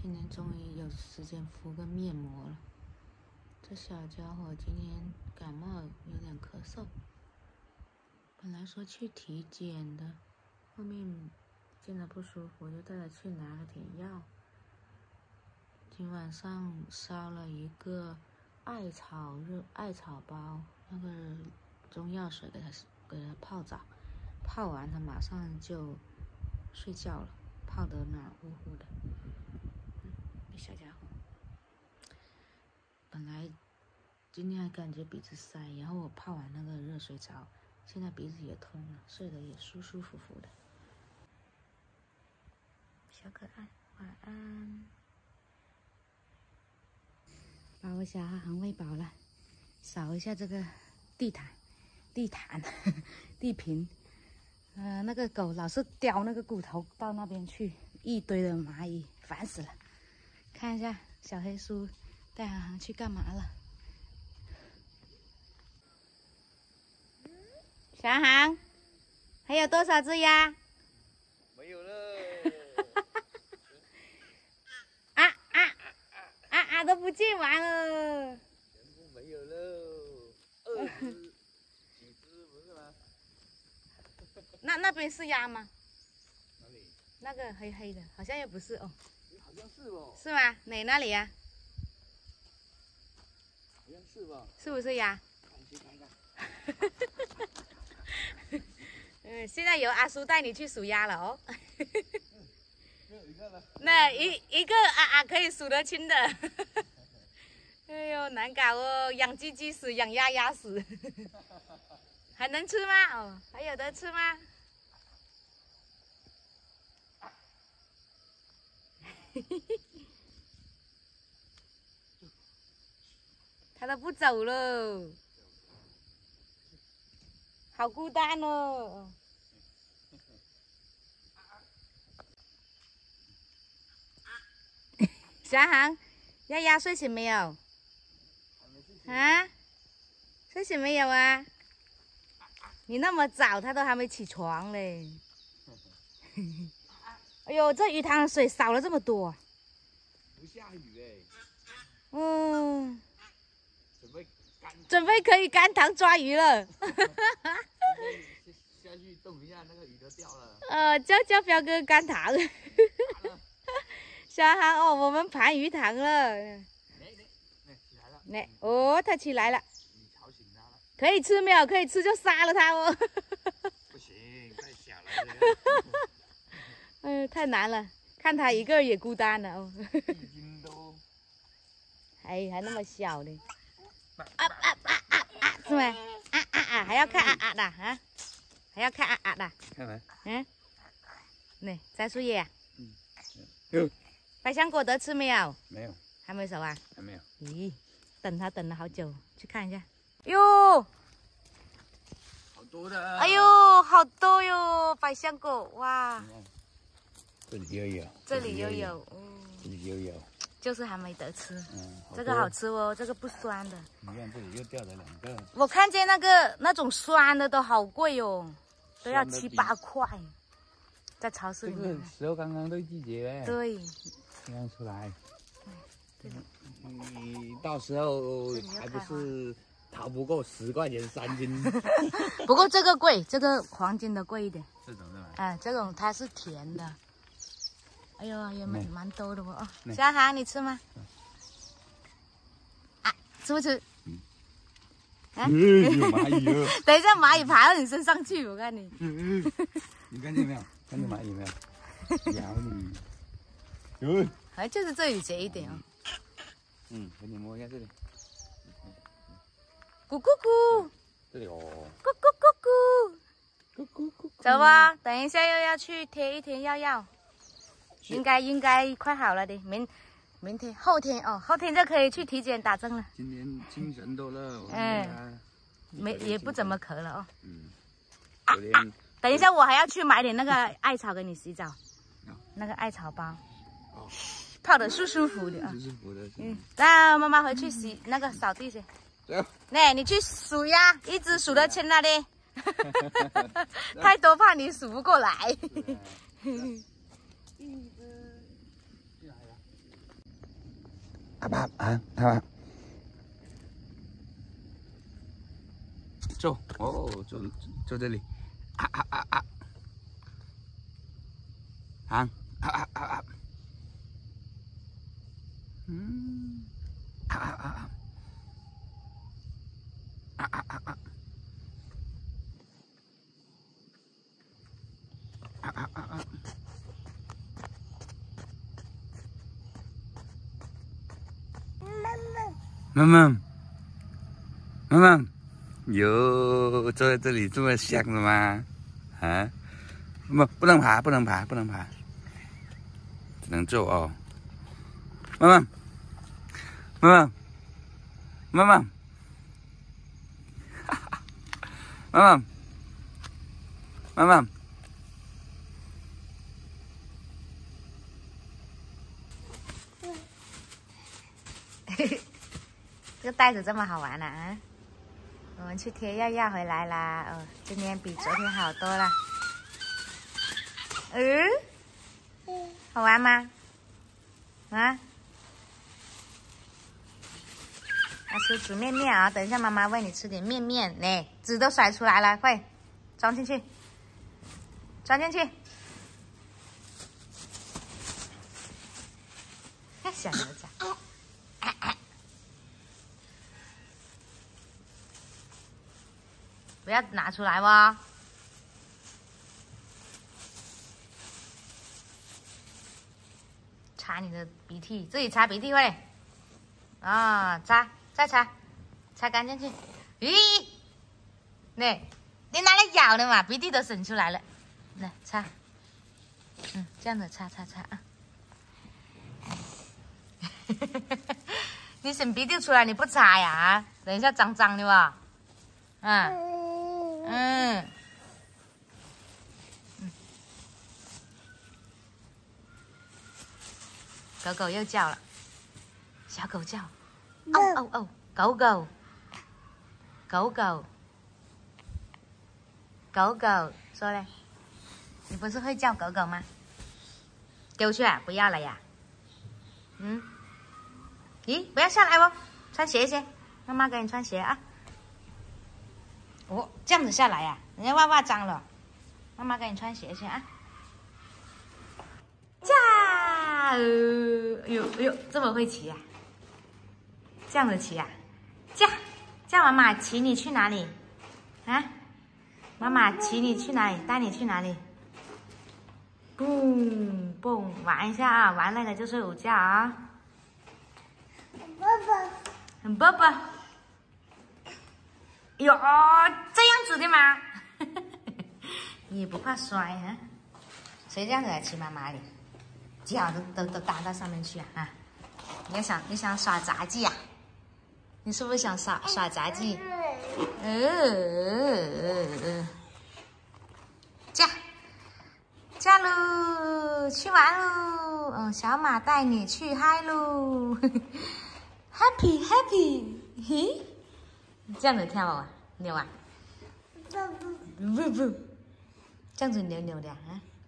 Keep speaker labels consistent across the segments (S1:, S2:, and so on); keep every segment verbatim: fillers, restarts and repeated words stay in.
S1: 今天终于有时间敷个面膜了。这小家伙今天感冒，有点咳嗽。本来说去体检的，后面见他不舒服，就带他去拿了点药。今晚上烧了一个艾草热艾草包，那个中药水给他给他泡澡，泡完他马上就睡觉了，泡得暖乎乎的。嗯，小家伙，本来今天还感觉鼻子塞，然后我泡完那个热水澡，现在鼻子也通了，睡得也舒舒服服的。小可爱，晚安。把我小孩喂饱了，扫一下这个地毯，地毯，地坪。呃，那个狗老是叼那个骨头到那边去，一堆的蚂蚁，烦死了。看一下小黑叔带航航去干嘛了？小航航，还有多少只鸭？
S2: 没有了。
S1: 啊啊啊啊！都不见完了。
S2: 全部没有了，二十几只不是吗？
S1: 那那边是鸭吗？
S2: 哪里？
S1: 那个黑黑的，好像也不是哦。
S2: 好像是哦。
S1: 是吗？哪那里呀、啊？
S2: 好像是吧？
S1: 是不是鸭？
S2: 去看一看。
S1: 嗯，现在由阿叔带你去数鸭了哦。
S2: 嗯，一个呢？
S1: 那一一个啊啊可以数得清的。哎呦，难搞哦，养鸡鸡死，养鸭鸭死。还能吃吗？哦，还有得吃吗？他都不走了，好孤单哦。小航，丫丫睡醒没有？啊？睡醒没有啊？你那么早，他都还没起床嘞。哎呦，这鱼塘的水少了这么多。
S2: 不下雨哎。
S1: 嗯。
S2: 准备干。
S1: 准备可以干塘抓鱼了。
S2: 下去动一下，那个鱼都掉了。
S1: 呃，叫叫彪哥干塘。小航哦，我们盘鱼塘了。
S2: 来来来，起来了。
S1: 来哦，他起来了。
S2: 你吵醒他了。
S1: 可以吃没有？可以吃就杀了他哦。
S2: 不行，太小了。
S1: 嗯，太难了，看他一个也孤单了哦。
S2: 已经都。
S1: 还还那么小呢。啊啊啊啊啊！是吗？啊啊啊！还要看啊啊的啊？还要看啊啊的？
S2: 看完。
S1: 嗯。那摘树叶啊？
S2: 嗯。有。
S1: 百香果得吃没有？
S2: 没有。
S1: 还没熟啊？
S2: 还没有。
S1: 咦，等他等了好久，去看一下。哟。
S2: 好多的。
S1: 哎呦，好多哟，百香果哇！
S2: 这里又有。
S1: 这里又有，嗯。
S2: 这里又有。
S1: 就是还没得吃。
S2: 嗯。
S1: 这个好吃哦，这个不酸的。
S2: 你看这里又掉了两个。
S1: 我看见那个那种酸的都好贵哦，都要七八块，在超市里面。
S2: 这个时候刚刚都季节哎。
S1: 对。
S2: 看出来。你到时候还不是逃不过十块钱三斤？
S1: 不过这个贵，这个黄金的贵一点。
S2: 这种是吧？
S1: 哎，这种它是甜的。哎呦，也蛮蛮多的哦。
S2: 嗯、
S1: 小航，你吃吗？嗯、啊，吃不吃？
S2: 嗯。
S1: 啊！
S2: 有蚂蚁哦！
S1: 等一下，蚂蚁爬到你身上去，我看你。
S2: 嗯嗯、你看见没有？看见蚂蚁没有？咬你！有。
S1: 哎，就是这里斜一点哦。
S2: 嗯，给你摸一下这里。
S1: 咕咕咕。
S2: 这里哦。
S1: 咕咕咕咕。
S2: 咕咕咕。
S1: 走吧，等一下又要去贴一贴药药。应该应该快好了的，明明天后天哦，后天就可以去体检打针了。
S2: 今天精神多了。
S1: 嗯。没也不怎么咳了哦。
S2: 嗯。
S1: 啊啊！等一下我还要去买点那个艾草给你洗澡，那个艾草包。
S2: 哦。
S1: 泡得舒舒服的啊。
S2: 舒舒服的。
S1: 嗯。那妈妈回去洗那个扫地去。
S2: 走。
S1: 来，你去数鸭，一只数得清了的。太多怕你数不过来。
S2: 一只进来了。 啊爸啊，他吧。坐哦，坐坐这里。啊啊啊啊！行啊啊啊啊！嗯啊啊啊啊！啊啊啊啊！啊啊啊啊！妈妈，妈妈，哟，坐在这里这么香的吗？啊？不，不能爬，不能爬，不能爬，只能坐哦。妈妈，妈妈，妈妈，妈妈，妈妈。
S1: 这个袋子这么好玩呢啊！我们去贴药药回来啦，哦，今天比昨天好多了。嗯，好玩吗？啊？要吃煮面面啊！等一下妈妈喂你吃点面面，来，纸都甩出来了，快装进去，装进去。看小哪吒。不要拿出来哦！擦你的鼻涕，自己擦鼻涕会。啊、哦，擦，再擦，擦干净去。咦，那，你拿来咬的嘛？鼻涕都渗出来了，来擦。嗯，这样子擦擦擦啊。你擤鼻涕出来你不擦呀？等一下脏脏的吧？嗯。嗯，嗯，狗狗又叫了，小狗叫，哦哦哦，狗狗，狗狗，狗狗，说嘞，你不是会叫狗狗吗？丢去啊，不要了呀。嗯，咦，不要下来哦，穿鞋先，妈妈给你穿鞋啊。哦，这样子下来呀、啊，人家袜袜脏了，妈妈给你穿鞋先啊。驾，哎呦哎呦，这么会骑呀、啊？这样子骑呀、啊？驾，叫妈妈骑你去哪里？啊？妈妈骑你去哪里？带你去哪里？蹦蹦，玩一下啊，玩累了就睡午觉啊。
S3: 爸爸，
S1: 很爸爸。哟，这样子的吗？你也不怕摔啊？谁这样子来骑妈妈的？脚都都都搭到上面去啊！啊，你想你想耍杂技啊？你是不是想耍耍杂技？嗯，驾驾喽，去玩喽！嗯，小马带你去嗨喽 ，happy happy， 嘿。这样子跳啊，扭啊，不不，这样子扭扭的啊？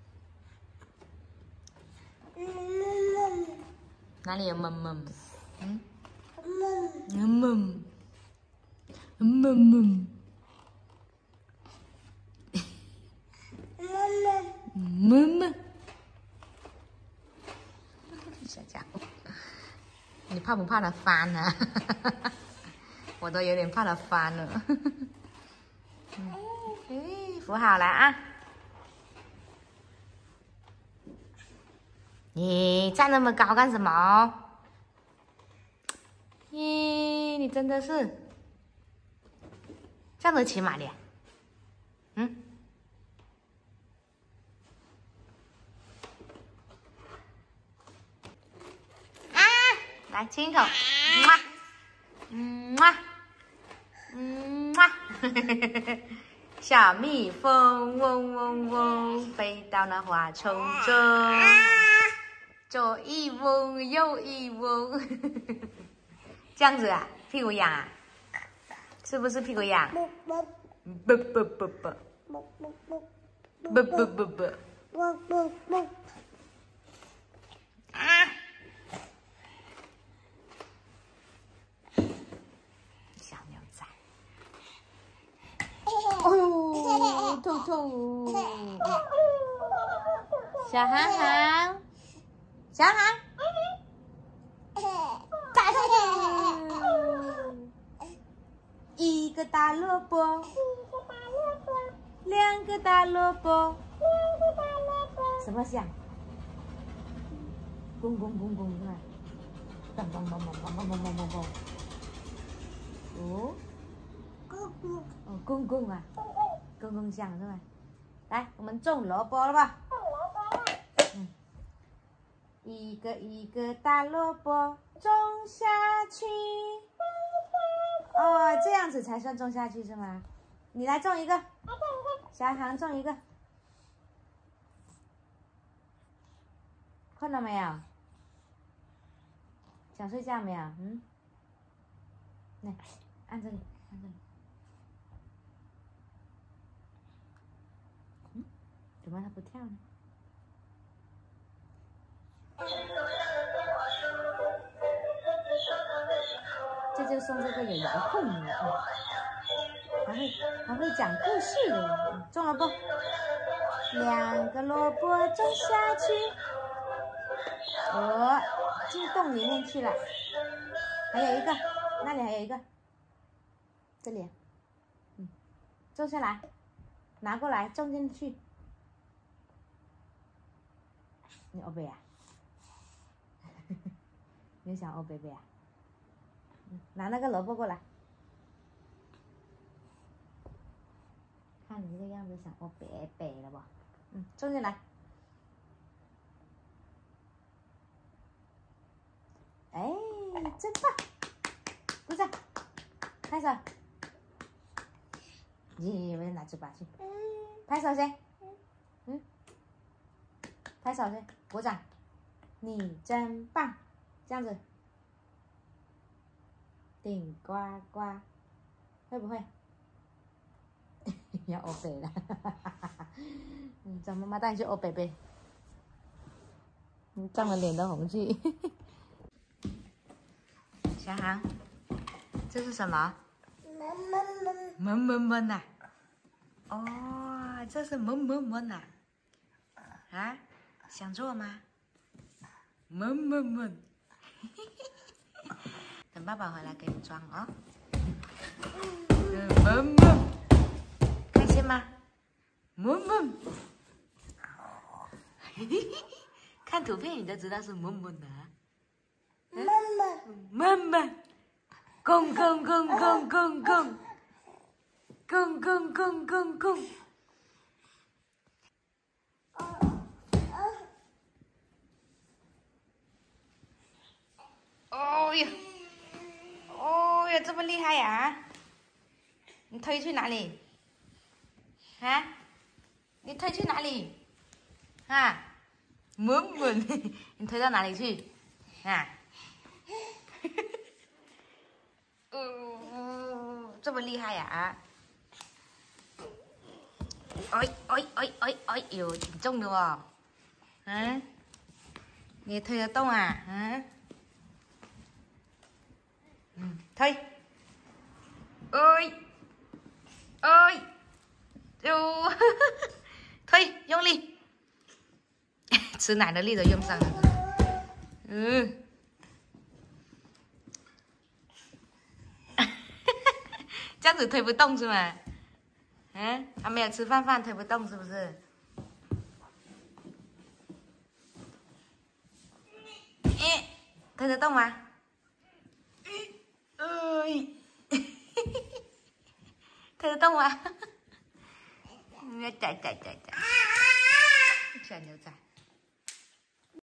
S1: 哪里有萌萌？嗯，萌萌，萌萌，萌萌，小家伙，你怕不怕它翻啊？我都有点怕它翻了。哎，扶好了啊！你站那么高干什么？咦，你真的是这样子骑马的呀？嗯？啊！来亲一口，么，么。嗯嘛，小蜜蜂嗡嗡嗡飞到那花丛中，左一嗡右一嗡，这样子啊？屁股痒啊？是不是屁股痒？不不不不不不不不不不啊！ 头。小航航，小航，大声点！一个大萝卜，两个大萝卜，什么响？咣咣咣咣是吧？梆梆梆梆梆梆梆梆梆梆。哦，哦，公公啊，公公响是吧？来，我们种萝卜了吧？嗯，一个一个大萝卜种下去。哦，这样子才算种下去是吗？你来种一个，小航种一个，困了没有？想睡觉没有？嗯，来，按这里，按这里。嗯，怎么它不跳呢？这就送这个有遥控的，嗯，还会还会讲故事的，嗯，种萝卜，两个萝卜种下去，哦，进洞里面去了，还有一个，那里还有一个，这里，嗯，种下来，拿过来种进去，你欧贝啊？你想欧贝贝啊？拿那个萝卜过来，看你这个样子想欧贝贝了不？嗯，种进来。哎，真棒！鼓掌，拍手。你们拿嘴巴去。拍手谁？嗯，拍手谁？鼓掌。你真棒，这样子。顶呱呱，会不会？要欧北了，嗯，找妈妈带你去欧北北。你涨了脸都红去。小航，这是什么？闷闷闷呐！哦，这是闷闷闷呐！啊，想做吗？闷闷闷。等爸爸回来给你装哦。闷闷，开心吗？闷闷。看图片你就知道是闷闷的。
S3: 妈妈，
S1: 闷闷，公公公公公公，公公公公公。哦哟，哦哟，这么厉害呀！你推去哪里？啊？你推去哪里？啊？闷闷，你推到哪里去？啊？哦，这么厉害呀！啊？哎哎哎哎哎呦，挺重的哦。嗯？你推得动啊？嗯？嗯，推。哎哎呦，推，用力。吃奶的力都用上了。嗯。这样子推不动是吗？嗯，还没有吃饭饭推不动是不是？嗯，推得动吗？哎，推得动吗？仔仔仔仔，小牛仔。